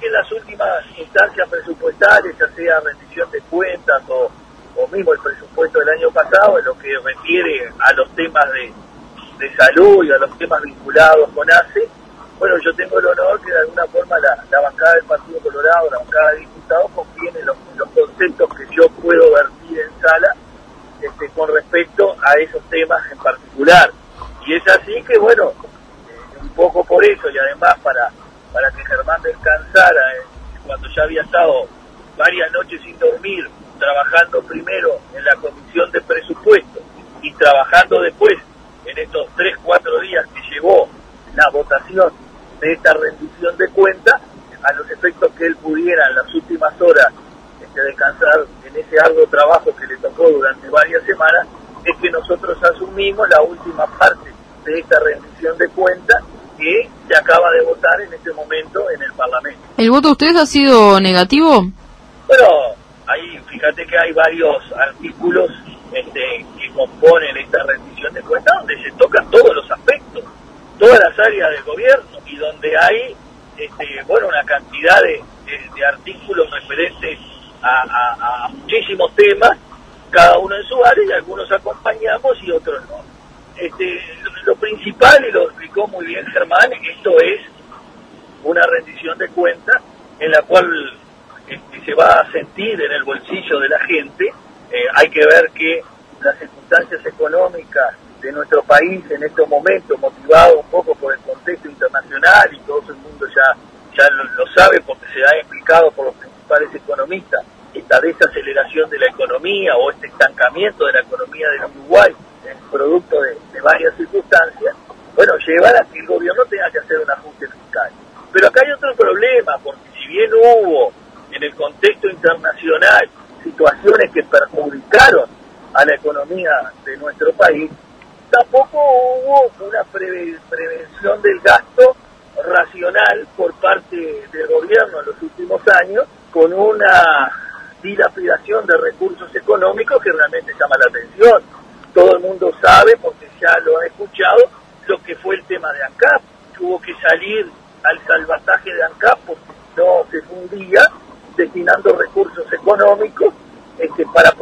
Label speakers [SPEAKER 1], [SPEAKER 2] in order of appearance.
[SPEAKER 1] que en las últimas instancias presupuestarias, ya sea rendición de cuentas o mismo el presupuesto del año pasado, en lo que refiere a los temas de salud y a los temas vinculados con ACE, bueno, yo tengo el honor que de alguna forma la bancada del Partido Colorado, la bancada de diputados, confíen en los conceptos que yo puedo vertir en sala con respecto a esos temas en particular. Y es así que, bueno, un poco por eso, y además para que Germán descansara, cuando ya había estado varias noches sin dormir, trabajando primero en la comisión de presupuesto y trabajando después en estos 3-4 días que llevó la votación de esta rendición de cuentas, a los efectos que él pudiera en las últimas horas descansar en ese arduo trabajo que le tocó durante varias semanas, es que nosotros asumimos la última parte de esta rendición de cuentas que se acaba de votar en este momento en el Parlamento.
[SPEAKER 2] ¿El voto de ustedes ha sido negativo?
[SPEAKER 1] Bueno, ahí fíjate que hay varios artículos que componen esta rendición de cuentas donde se tocan todos los aspectos, todas las áreas del gobierno, y donde hay bueno, una cantidad de artículos referentes a muchísimos temas, cada uno en su área, y algunos acompañamos y otros no. Lo principal, y lo explicó muy bien Germán, esto es una rendición de cuentas en la cual se va a sentir en el bolsillo de la gente. Hay que ver que las circunstancias económicas de nuestro país en estos momentos, motivado un poco por el contexto internacional, y todo el mundo ya lo sabe porque se ha explicado por los principales economistas, esta desaceleración de la economía o este estancamiento de la economía del Uruguay, producto de varias circunstancias, bueno, llevan a que el gobierno tenga que hacer un ajuste fiscal. Pero acá hay otro problema, porque si bien hubo en el contexto internacional situaciones que perjudicaron a la economía de nuestro país, tampoco hubo una prevención del gasto racional por parte del gobierno en los últimos años, con una dilapidación de recursos económicos que realmente llama la atención. Todo el mundo sabe, porque ya lo ha escuchado, lo que fue el tema de ANCAP. Tuvo que salir al salvataje de ANCAP porque no se fundía, destinando recursos económicos para